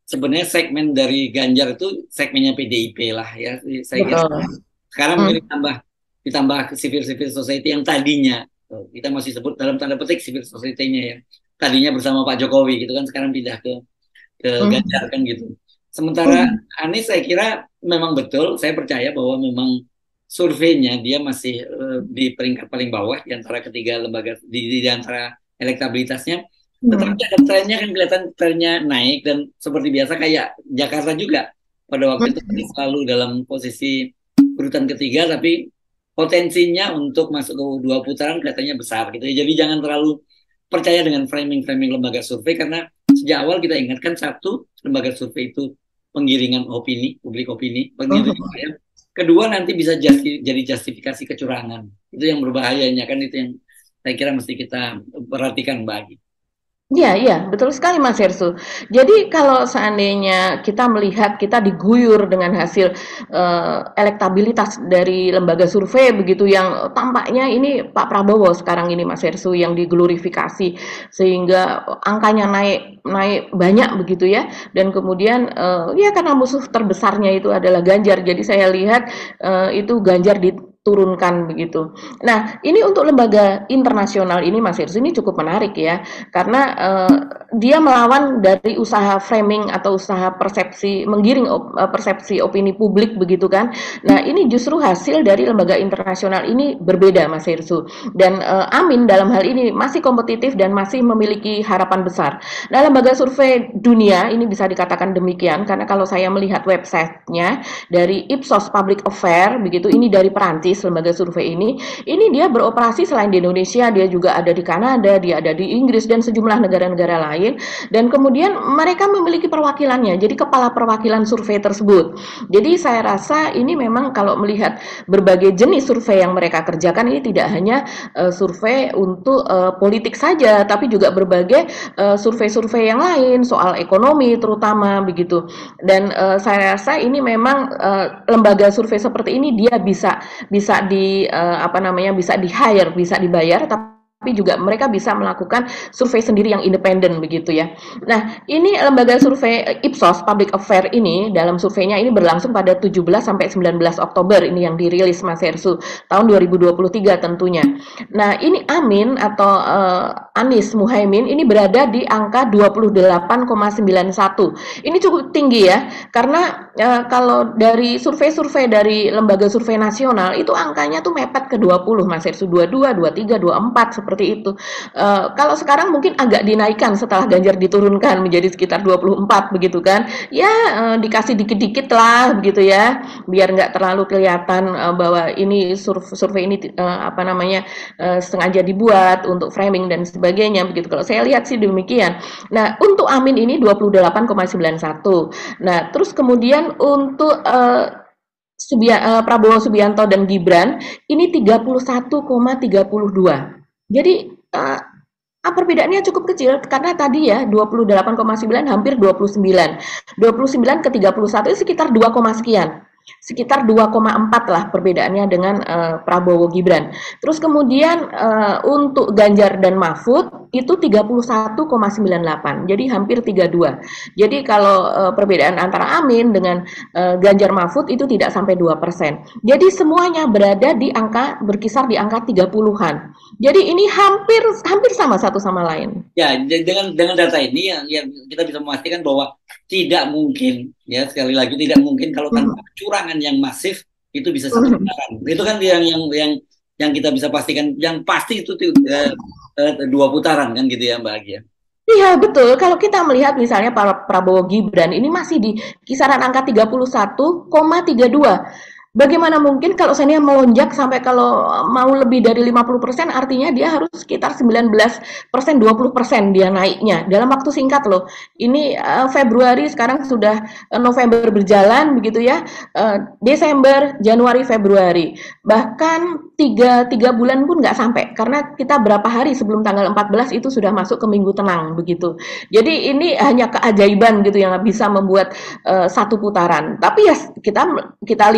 sebenarnya segmen dari Ganjar itu segmennya P D I P lah ya. Saya kira Betul. sekarang Hmm. mungkin ditambah ditambah ke civil civil society yang tadinya eh, kita masih sebut dalam tanda petik civil society-nya ya. Tadinya bersama Pak Jokowi gitu kan, sekarang pindah ke ke Hmm. Ganjar kan gitu. Sementara Hmm. Anies saya kira memang betul, saya percaya bahwa memang surveinya dia masih eh, di peringkat paling bawah di antara ketiga lembaga di, di antara elektabilitasnya. Tetapi Hmm. ada trennya kan, kelihatan trennya naik, dan seperti biasa kayak Jakarta juga pada waktu itu Hmm. selalu dalam posisi urutan ketiga, tapi potensinya untuk masuk ke dua putaran kelihatannya besar gitu ya. Jadi jangan terlalu percaya dengan framing-framing lembaga survei, karena sejak awal kita ingatkan, satu, lembaga survei itu penggiringan opini, publik opini, penggiringan Hmm. ya. Kedua, nanti bisa justi- jadi justifikasi kecurangan. Itu yang berbahayanya kan, itu yang saya kira mesti kita perhatikan bagi. Iya, iya, betul sekali Mas Hersu. Jadi kalau seandainya kita melihat kita diguyur dengan hasil eh, elektabilitas dari lembaga survei begitu yang tampaknya ini Pak Prabowo sekarang ini Mas Hersu yang diglorifikasi sehingga angkanya naik naik banyak begitu ya. Dan kemudian eh, ya karena musuh terbesarnya itu adalah Ganjar. Jadi saya lihat eh, itu Ganjar diturunkan begitu. Nah, ini untuk lembaga internasional ini Mas Hersu ini cukup menarik ya karena uh, dia melawan dari usaha framing atau usaha persepsi menggiring op, uh, persepsi opini publik begitu kan. Nah, ini justru hasil dari lembaga internasional ini berbeda Mas Hirsu. Dan uh, Amin dalam hal ini masih kompetitif dan masih memiliki harapan besar. Nah, lembaga survei dunia ini bisa dikatakan demikian karena kalau saya melihat websitenya dari Ipsos Public Affair begitu, ini dari Perancis lembaga survei ini, ini dia beroperasi selain di Indonesia, dia juga ada di Kanada, dia ada di Inggris dan sejumlah negara-negara lain, dan kemudian mereka memiliki perwakilannya, jadi kepala perwakilan survei tersebut. Jadi saya rasa ini memang kalau melihat berbagai jenis survei yang mereka kerjakan, ini tidak hanya uh, survei untuk uh, politik saja, tapi juga berbagai uh, survei-survei yang lain soal ekonomi terutama begitu. Dan uh, saya rasa ini memang uh, lembaga survei seperti ini dia bisa bisa di uh, apa namanya bisa di hire, bisa dibayar, tapi juga mereka bisa melakukan survei sendiri yang independen begitu ya. Nah, ini lembaga survei Ipsos Public Affair ini dalam surveinya ini berlangsung pada tujuh belas sampai sembilan belas Oktober ini yang dirilis Mas Hersu tahun dua ribu dua puluh tiga tentunya. Nah, ini Amin atau uh, Anies Muhaimin ini berada di angka dua puluh delapan koma sembilan satu. Ini cukup tinggi ya, karena uh, kalau dari survei-survei dari lembaga survei nasional itu angkanya tuh mepet ke dua puluh Mas Hersu, dua puluh dua, dua puluh tiga, dua puluh empat seperti itu. Uh, kalau sekarang mungkin agak dinaikkan setelah Ganjar diturunkan menjadi sekitar dua puluh empat begitu kan. Ya uh, dikasih dikit-dikit lah begitu ya, biar nggak terlalu kelihatan uh, bahwa ini survei, survei ini uh, apa namanya uh, sengaja dibuat untuk framing dan sebagainya begitu. Kalau saya lihat sih demikian. Nah, untuk Amin ini dua puluh delapan koma sembilan satu. Nah, terus kemudian untuk uh, Subia, uh, Prabowo Subianto dan Gibran ini tiga puluh satu koma tiga dua. Jadi uh, ah, perbedaannya cukup kecil karena tadi ya dua puluh delapan koma sembilan hampir dua puluh sembilan. dua puluh sembilan ke tiga puluh satu itu sekitar dua, sekian. Sekitar dua koma empat lah perbedaannya dengan uh, Prabowo Gibran. Terus kemudian uh, untuk Ganjar dan Mahfud itu tiga puluh satu koma sembilan delapan. Jadi hampir tiga puluh dua. Jadi kalau uh, perbedaan antara Amin dengan uh, Ganjar Mahfud itu tidak sampai dua persen. Jadi semuanya berada di angka berkisar di angka tiga puluhan. Jadi ini hampir hampir sama satu sama lain. Ya, dengan dengan data ini yang, yang kita bisa memastikan bahwa tidak mungkin, ya sekali lagi tidak mungkin kalau tanpa kecurangan yang masif itu bisa satu putaran. Itu kan yang yang yang yang kita bisa pastikan, yang pasti itu uh, uh, dua putaran kan gitu ya Mbak Agia. Iya betul, kalau kita melihat misalnya para Prabowo Gibran ini masih di kisaran angka tiga puluh satu koma tiga dua. Bagaimana mungkin kalau seandainya melonjak sampai kalau mau lebih dari lima puluh persen, artinya dia harus sekitar sembilan belas persen, dua puluh persen dia naiknya dalam waktu singkat loh. Ini uh, Februari, sekarang sudah uh, November berjalan begitu ya, uh, Desember, Januari, Februari. Bahkan tiga, tiga bulan pun nggak sampai, karena kita berapa hari sebelum tanggal empat belas itu sudah masuk ke minggu tenang begitu. Jadi ini hanya keajaiban gitu yang bisa membuat uh, satu putaran. Tapi ya kita kita lihat saja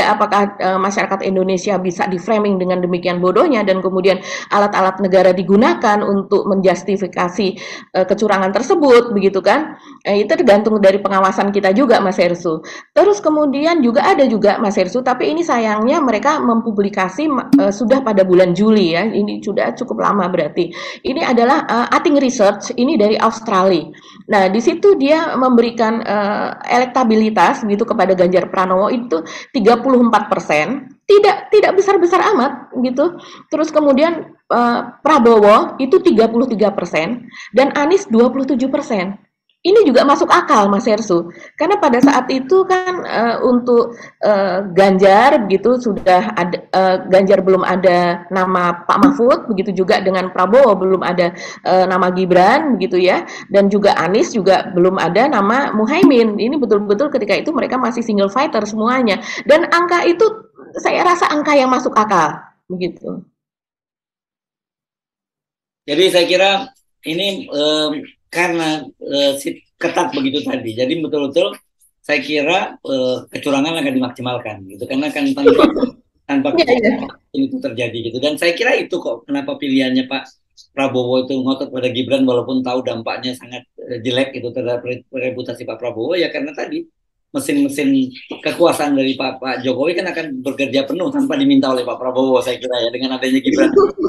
saja apakah uh, masyarakat Indonesia bisa di-framing dengan demikian bodohnya dan kemudian alat-alat negara digunakan untuk menjustifikasi uh, kecurangan tersebut, begitu kan? Eh, itu tergantung dari pengawasan kita juga, Mas Hersu. Terus kemudian juga ada juga Mas Hersu, tapi ini sayangnya mereka mempublikasi uh, sudah pada bulan Juli ya. Ini sudah cukup lama berarti. Ini adalah uh, Ating Research, ini dari Australia. Nah, di situ dia memberikan uh, elektabilitas gitu kepada Ganjar Pranowo itu tiga puluh empat persen. Tidak tidak besar-besar amat gitu. Terus kemudian uh, Prabowo itu tiga puluh tiga persen dan Anies dua puluh tujuh persen. Ini juga masuk akal, Mas Hersu, karena pada saat itu kan uh, untuk uh, Ganjar begitu sudah ada uh, Ganjar belum ada nama Pak Mahfud, begitu juga dengan Prabowo belum ada uh, nama Gibran, begitu ya, dan juga Anies juga belum ada nama Muhaimin. Ini betul-betul ketika itu mereka masih single fighter semuanya, dan angka itu saya rasa angka yang masuk akal, begitu. Jadi saya kira ini um, karena uh, ketat begitu tadi, jadi betul-betul saya kira uh, kecurangan akan dimaksimalkan, gitu, karena kan tanpa tanpa yeah, yeah. itu terjadi, gitu. Dan saya kira itu kok kenapa pilihannya Pak Prabowo itu ngotot pada Gibran walaupun tahu dampaknya sangat uh, jelek itu terhadap reputasi Pak Prabowo, ya karena tadi mesin-mesin kekuasaan dari Pak Pak Jokowi kan akan bekerja penuh tanpa diminta oleh Pak Prabowo, saya kira ya, dengan adanya Gibran.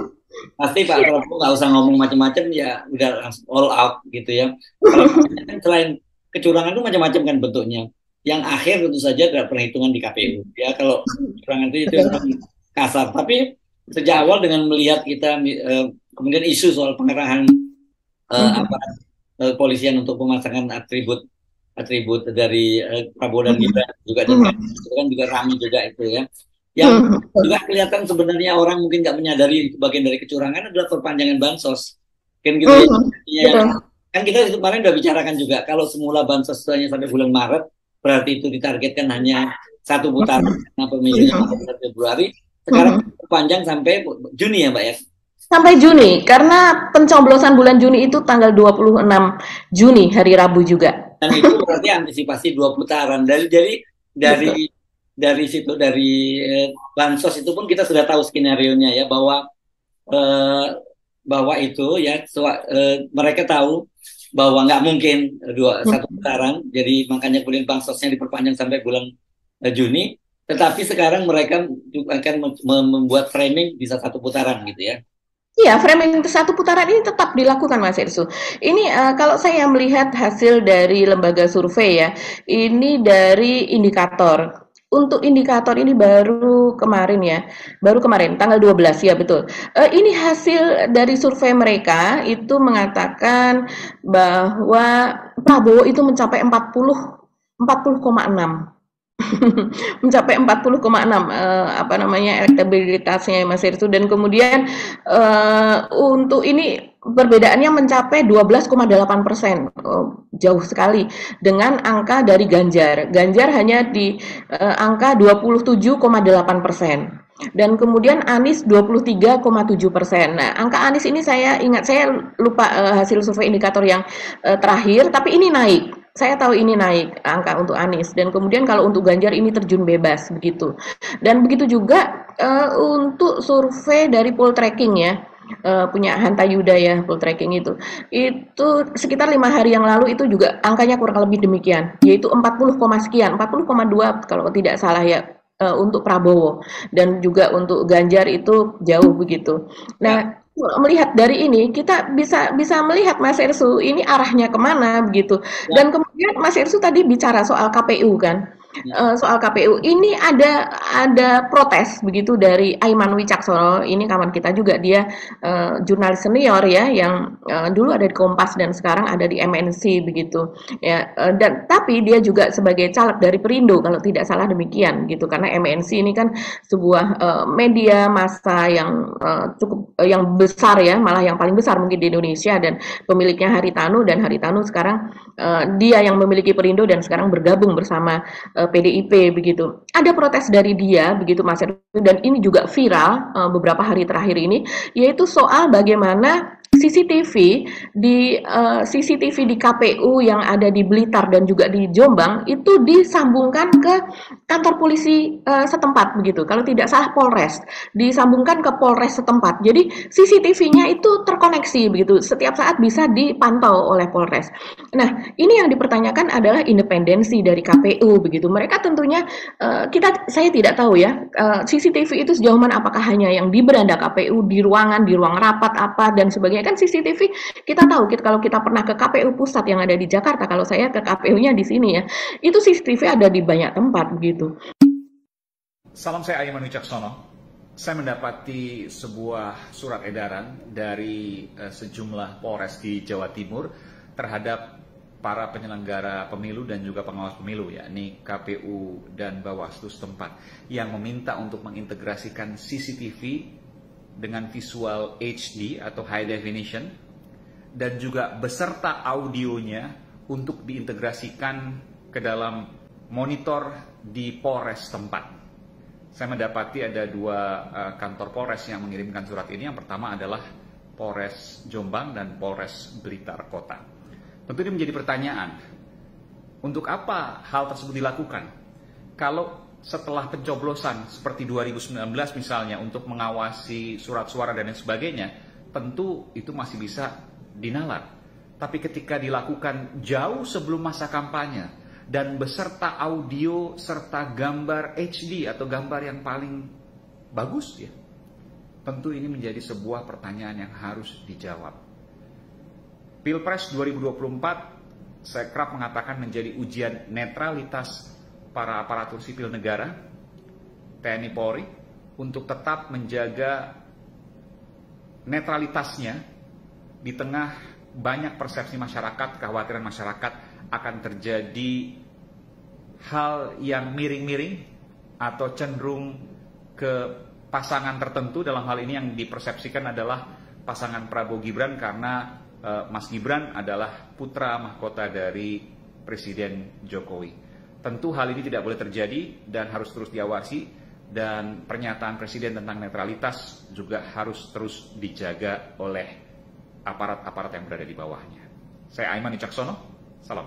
Pasti Pak Prabowo nggak usah ngomong macam-macam, ya udah langsung all out gitu ya. Kalau selain kecurangan itu macam-macam kan bentuknya. Yang akhir tentu saja adalah perhitungan di K P U ya. Kalau kecurangan itu itu yang kasar. Tapi sejak awal dengan melihat kita eh, kemudian isu soal pengerahan eh, aparat eh, polisian untuk pemasangan atribut atribut dari eh, Prabowo dan Gibran juga dengan itu kan juga ramai juga itu ya. Yang juga kelihatan sebenarnya orang mungkin nggak menyadari bagian dari kecurangan adalah perpanjangan bansos. Kan gitu ya. Ya. Kan kita kemarin udah bicarakan juga kalau semula bansos hanya sampai bulan Maret, berarti itu ditargetkan hanya satu putaran karena pemilunya pada Februari. Sekarang perpanjang sampai Juni ya, Mbak ya? Sampai Juni, karena pencoblosan bulan Juni itu tanggal dua puluh enam Juni, hari Rabu juga. Dan itu berarti antisipasi dua putaran. Dari jadi dari dari situ dari eh, bansos itu pun kita sudah tahu skenario-nya ya, bahwa eh, bahwa itu ya so, eh, mereka tahu bahwa nggak mungkin dua satu putaran, jadi makanya kemudian bansosnya diperpanjang sampai bulan eh, Juni. Tetapi sekarang mereka akan membuat framing bisa satu putaran gitu ya. Iya, framing satu putaran ini tetap dilakukan, Mas Irsu. Ini uh, kalau saya melihat hasil dari lembaga survei ya, ini dari indikator. Untuk indikator ini baru kemarin ya, baru kemarin tanggal dua belas ya betul. Uh, ini hasil dari survei mereka itu mengatakan bahwa Prabowo itu mencapai empat puluh koma enam. Mencapai empat puluh koma enam uh, apa namanya elektabilitasnya Mas Irsu, dan kemudian uh, untuk ini perbedaannya mencapai dua belas koma delapan persen, oh, jauh sekali dengan angka dari Ganjar. Ganjar hanya di uh, angka dua puluh tujuh koma delapan persen. Dan kemudian Anies dua puluh tiga koma tujuh persen. Nah, angka Anies ini saya ingat, saya lupa uh, hasil survei indikator yang uh, terakhir, tapi ini naik. Saya tahu ini naik angka untuk Anies, dan kemudian kalau untuk Ganjar ini terjun bebas begitu. Dan begitu juga uh, untuk survei dari Poltreking ya, uh, punya Hanta Yuda ya, Poltreking itu. Itu sekitar lima hari yang lalu itu juga angkanya kurang lebih demikian, yaitu empat puluh, sekian, empat puluh koma dua kalau tidak salah ya, uh, untuk Prabowo, dan juga untuk Ganjar itu jauh begitu. Nah, melihat dari ini kita bisa bisa melihat Mas Irsu ini arahnya kemana begitu. Dan kemudian Mas Irsu tadi bicara soal K P U kan, uh, soal K P U ini ada ada protes begitu dari Aiman Wicaksono, ini kawan kita juga, dia uh, jurnalis senior ya yang uh, dulu ada di Kompas dan sekarang ada di M N C begitu ya, uh, dan tapi dia juga sebagai caleg dari Perindo kalau tidak salah demikian gitu, karena M N C ini kan sebuah uh, media massa yang uh, cukup uh, yang besar ya, malah yang paling besar mungkin di Indonesia, dan pemiliknya Haritanu, dan Haritanu sekarang uh, dia yang memiliki Perindo dan sekarang bergabung bersama uh, P D I P begitu. Ada protes dari dia begitu Mas Irsu, dan ini juga viral uh, beberapa hari terakhir ini, yaitu soal bagaimana C C T V di eh, C C T V di K P U yang ada di Blitar dan juga di Jombang itu disambungkan ke kantor polisi eh, setempat begitu. Kalau tidak salah Polres, disambungkan ke Polres setempat. Jadi C C T V-nya itu terkoneksi begitu. Setiap saat bisa dipantau oleh Polres. Nah, ini yang dipertanyakan adalah independensi dari K P U begitu. Mereka tentunya eh, kita saya tidak tahu ya eh, C C T V itu sejauh mana, apakah hanya yang di beranda K P U, di ruangan, di ruang rapat apa dan sebagainya. Kan C C T V kita tahu kita, kalau kita pernah ke K P U pusat yang ada di Jakarta, kalau saya ke K P U-nya di sini ya, itu C C T V ada di banyak tempat begitu. Salam, saya Aiman Wicaksono. Saya mendapati sebuah surat edaran dari uh, sejumlah Polres di Jawa Timur terhadap para penyelenggara pemilu dan juga pengawas pemilu, yakni K P U dan Bawaslu setempat, yang meminta untuk mengintegrasikan C C T V dengan visual H D atau high definition dan juga beserta audionya untuk diintegrasikan ke dalam monitor di Polres setempat. Saya mendapati ada dua uh, kantor Polres yang mengirimkan surat ini. Yang pertama adalah Polres Jombang dan Polres Blitar Kota. Tentu ini menjadi pertanyaan, untuk apa hal tersebut dilakukan? Kalau setelah pencoblosan seperti dua ribu sembilan belas misalnya untuk mengawasi surat suara dan lain sebagainya, tentu itu masih bisa dinalar. Tapi ketika dilakukan jauh sebelum masa kampanye dan beserta audio serta gambar H D atau gambar yang paling bagus ya, tentu ini menjadi sebuah pertanyaan yang harus dijawab. Pilpres dua ribu dua puluh empat saya kerap mengatakan menjadi ujian netralitas para aparatur sipil negara, T N I Polri, untuk tetap menjaga netralitasnya di tengah banyak persepsi masyarakat, kekhawatiran masyarakat akan terjadi hal yang miring-miring atau cenderung ke pasangan tertentu. Dalam hal ini yang dipersepsikan adalah pasangan Prabowo Gibran karena uh, Mas Gibran adalah putra mahkota dari Presiden Jokowi. Tentu hal ini tidak boleh terjadi dan harus terus diawasi, dan pernyataan Presiden tentang netralitas juga harus terus dijaga oleh aparat-aparat yang berada di bawahnya. Saya Aiman Wicaksono, salam.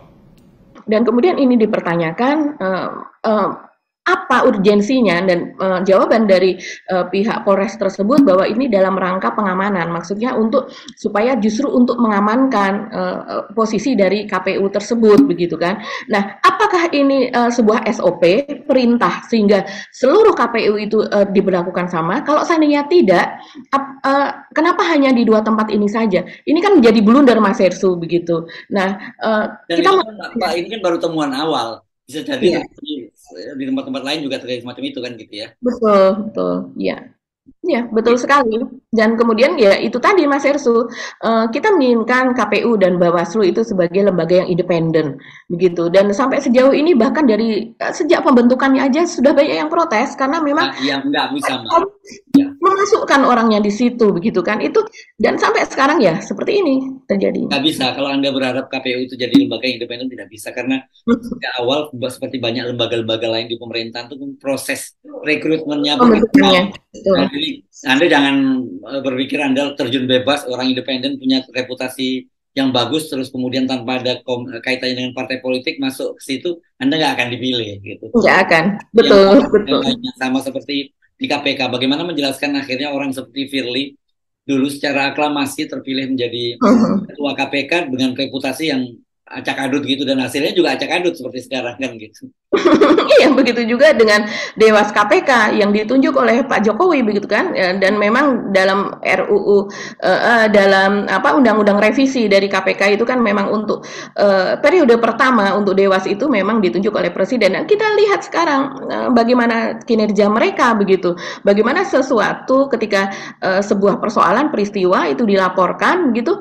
Dan kemudian ini dipertanyakan uh, uh, apa urgensinya, dan uh, jawaban dari uh, pihak Polres tersebut bahwa ini dalam rangka pengamanan, maksudnya untuk supaya justru untuk mengamankan uh, uh, posisi dari K P U tersebut begitu kan. Nah, apakah ini uh, sebuah S O P perintah sehingga seluruh K P U itu uh, diberlakukan sama? Kalau seandainya tidak, ap, uh, kenapa hanya di dua tempat ini saja? Ini kan menjadi blunder Mas Hersu begitu. Nah, uh, dan kita itu kan, Pak, ini kan baru temuan awal. Bisa jadi ya, di, di tempat-tempat lain juga terjadi semacam itu kan gitu ya. betul, betul, ya. Ya, betul sekali. Dan kemudian ya itu tadi Mas Hersu, uh, kita menginginkan K P U dan Bawaslu itu sebagai lembaga yang independen, begitu. Dan sampai sejauh ini bahkan dari uh, sejak pembentukannya aja sudah banyak yang protes karena memang Nah, yang nggak bisa, Mbak. Ya. memasukkan orangnya di situ, begitu kan. Itu dan sampai sekarang ya seperti ini terjadi. Nggak bisa kalau Anda berharap K P U itu jadi lembaga yang independen, tidak bisa, karena sejak awal seperti banyak lembaga-lembaga lain di pemerintahan itu proses rekrutmennya begitu. Nah, jadi Anda jangan berpikir Anda terjun bebas, orang independen punya reputasi yang bagus terus kemudian tanpa ada kaitannya dengan partai politik masuk ke situ, Anda nggak akan dipilih gitu. Nggak akan, betul, yang betul. Sama seperti di K P K, bagaimana menjelaskan akhirnya orang seperti Firly dulu secara aklamasi terpilih menjadi ketua K P K dengan reputasi yang acak adut gitu, dan hasilnya juga acak adut seperti sekarang kan gitu. Iya, begitu juga dengan Dewas K P K yang ditunjuk oleh Pak Jokowi begitu kan, dan memang dalam R U U uh, dalam apa undang-undang revisi dari K P K itu kan memang untuk uh, periode pertama untuk Dewas itu memang ditunjuk oleh Presiden. Dan kita lihat sekarang uh, bagaimana kinerja mereka begitu, bagaimana sesuatu ketika uh, sebuah persoalan peristiwa itu dilaporkan begitu.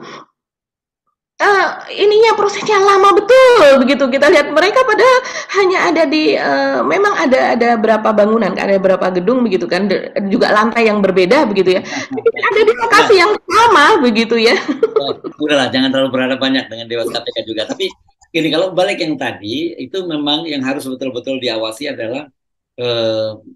Uh, ininya prosesnya lama betul begitu. Kita lihat mereka pada hanya ada di uh, memang ada ada berapa bangunan, ada berapa gedung begitu kan, de, juga lantai yang berbeda begitu ya. Tapi ada di lokasi yang sama begitu ya. Udahlah, jangan terlalu berharap banyak dengan Dewas K P K juga. Tapi ini kalau balik yang tadi itu memang yang harus betul-betul diawasi adalah uh,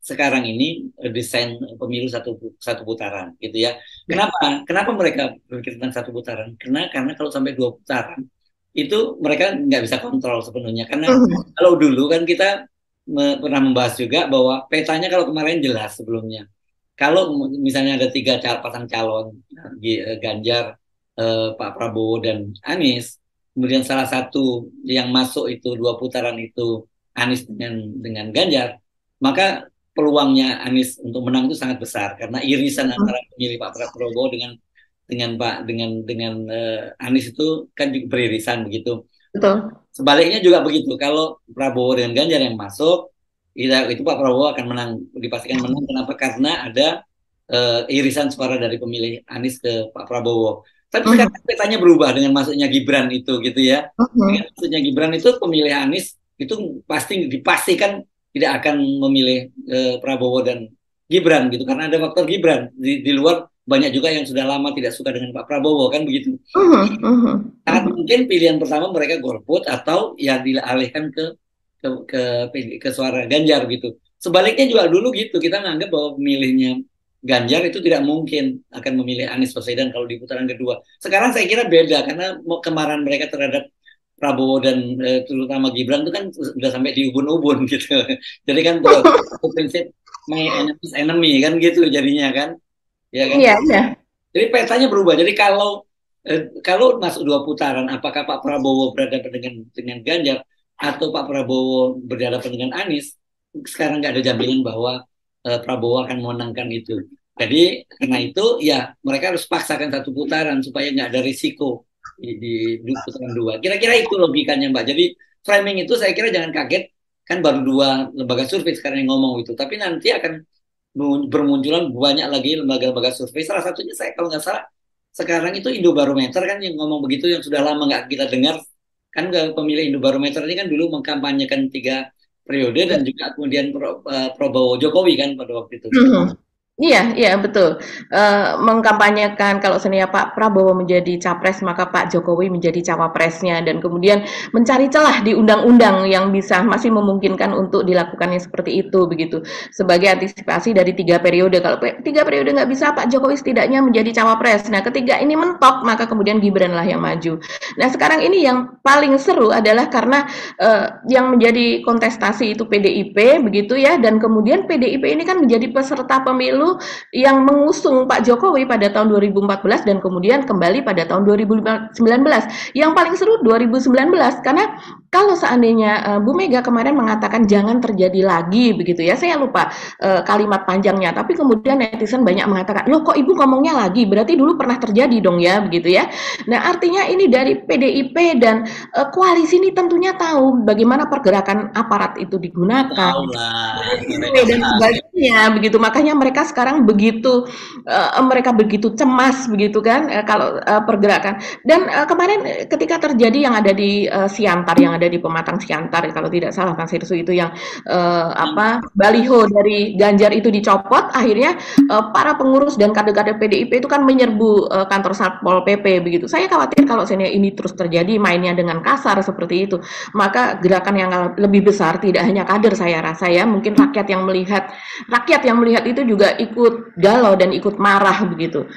sekarang ini eh, desain pemilu satu satu putaran gitu ya. Kenapa? Kenapa mereka berpikir tentang satu putaran? Karena karena kalau sampai dua putaran itu mereka nggak bisa kontrol sepenuhnya. Karena Mhm. kalau dulu kan kita me- pernah membahas juga bahwa petanya kalau kemarin jelas sebelumnya. Kalau misalnya ada tiga cal- pasang calon, G- eh, Ganjar, eh, Pak Prabowo dan Anies, kemudian salah satu yang masuk itu dua putaran itu Anies dengan dengan Ganjar, maka peluangnya Anies untuk menang itu sangat besar karena irisan antara pemilih Pak Prabowo dengan dengan Pak dengan dengan eh, Anies itu kan juga beririsan begitu. Betul. Sebaliknya juga begitu. Kalau Prabowo dengan Ganjar yang masuk, itu, itu Pak Prabowo akan menang, dipastikan menang. Kenapa? Karena ada eh, irisan suara dari pemilih Anies ke Pak Prabowo. Tapi Mhm. sekarang petanya berubah dengan masuknya Gibran itu gitu ya. Dengan Mhm. masuknya Gibran itu pemilih Anies itu pasti dipastikan tidak akan memilih eh, Prabowo dan Gibran gitu karena ada faktor Gibran di, di luar banyak juga yang sudah lama tidak suka dengan Pak Prabowo kan begitu. Mhm. Mhm. Sangat Mhm. mungkin pilihan pertama mereka golput atau ya dialihkan ke ke ke, ke suara Ganjar gitu. Sebaliknya juga dulu gitu kita menganggap bahwa pemilihnya Ganjar itu tidak mungkin akan memilih Anies Baswedan kalau di putaran kedua. Sekarang saya kira beda karena kemarahan mereka terhadap Prabowo dan eh, terutama Gibran itu kan sudah sampai di ubun-ubun gitu. Jadi kan prinsip my enemy's enemy kan gitu jadinya kan, ya kan? Iya, iya. Jadi petanya berubah. Jadi kalau eh, kalau masuk dua putaran, apakah Pak Prabowo berhadapan dengan dengan Ganjar atau Pak Prabowo berhadapan dengan Anies, sekarang nggak ada jaminan bahwa eh, Prabowo akan memenangkan itu. Jadi karena itu ya mereka harus paksakan satu putaran supaya nggak ada risiko di, di, di putaran dua. Kira-kira itu logikanya Mbak. Jadi framing itu saya kira jangan kaget kan baru dua lembaga survei sekarang yang ngomong itu, tapi nanti akan bermunculan banyak lagi lembaga-lembaga survei. Salah satunya saya kalau nggak salah sekarang itu Indobarometer kan yang ngomong begitu yang sudah lama nggak kita dengar kan pemilih Indobarometer ini kan dulu mengkampanyekan tiga periode dan juga kemudian Pro, uh, Prabowo Jokowi kan pada waktu itu. Mhm. Iya, iya betul. Eee, mengkampanyekan kalau seandainya Pak Prabowo menjadi capres, maka Pak Jokowi menjadi cawapresnya dan kemudian mencari celah di undang-undang yang bisa masih memungkinkan untuk dilakukannya seperti itu, begitu. Sebagai antisipasi dari tiga periode. Kalau pe tiga periode nggak bisa, Pak Jokowi setidaknya menjadi cawapres. Nah, ketika ini mentok, maka kemudian Gibran lah yang maju. Nah, sekarang ini yang paling seru adalah karena, eee, yang menjadi kontestasi itu P D I P, begitu ya, dan kemudian P D I P ini kan menjadi peserta pemilu yang mengusung Pak Jokowi pada tahun dua ribu empat belas dan kemudian kembali pada tahun dua ribu sembilan belas. Yang paling seru dua ribu sembilan belas karena kalau seandainya uh, Bu Mega kemarin mengatakan jangan terjadi lagi begitu ya, saya lupa uh, kalimat panjangnya, tapi kemudian netizen banyak mengatakan, loh kok Ibu ngomongnya lagi, berarti dulu pernah terjadi dong ya begitu ya. Nah artinya ini dari P D I P dan uh, koalisi ini tentunya tahu bagaimana pergerakan aparat itu digunakan Tahu lah, dan sebagainya begitu, makanya mereka sekarang begitu uh, mereka begitu cemas begitu kan uh, kalau uh, pergerakan dan uh, kemarin ketika terjadi yang ada di uh, Siantar yang ada di Pematang Siantar kalau tidak salah Mas Hirsu itu yang uh, apa baliho dari Ganjar itu dicopot akhirnya uh, para pengurus dan kader-kader P D I P itu kan menyerbu uh, kantor Satpol P P begitu. Saya khawatir kalau seandainya ini terus terjadi mainnya dengan kasar seperti itu maka gerakan yang lebih besar tidak hanya kader saya rasa ya mungkin rakyat yang melihat rakyat yang melihat itu juga ikut galau dan ikut marah begitu.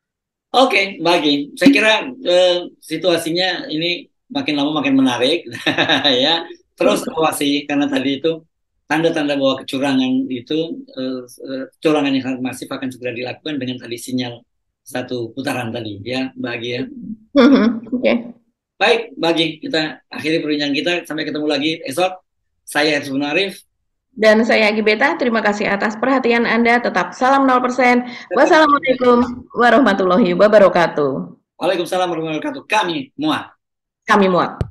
Oke, bagi saya kira eh, situasinya ini makin lama makin menarik ya. Terus awasi karena tadi itu tanda-tanda bahwa kecurangan itu eh, kecurangan yang sangat masif akan segera dilakukan dengan tadi sinyal satu putaran tadi ya, Bagi ya. Oke. Okay. Baik, Bagi kita akhiri perbincangan kita sampai ketemu lagi esok. Saya Erzun Arif. Dan saya Gibeta, terima kasih atas perhatian Anda. Tetap salam nol persen. Wassalamualaikum warahmatullahi wabarakatuh. Waalaikumsalam warahmatullahi wabarakatuh. Kami muat. Kami muat.